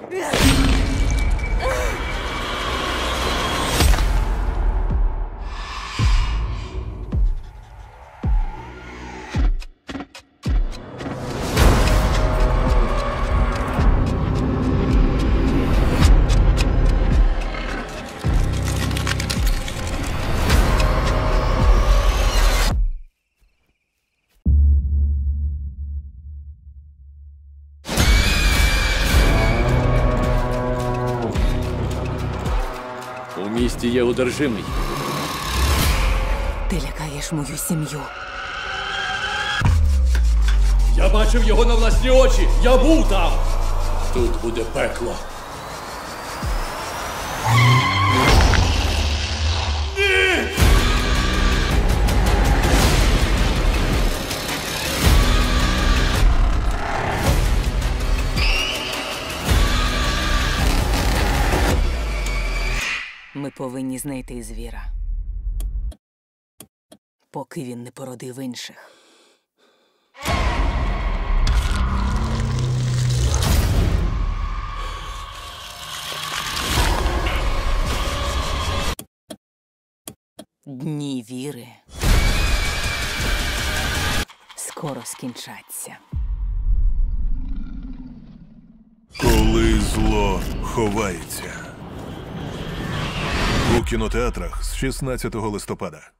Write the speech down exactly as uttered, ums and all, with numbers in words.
У місті є одержимий. Ти лякаєш мою сім'ю. Я бачив його на власні очі! Я був там! Тут буде пекло. Ні! Ми повинні знайти звіра, поки він не породив інших. Дні віри скоро скінчаться. Коли зло ховається. У кінотеатрах з шістнадцятого листопада.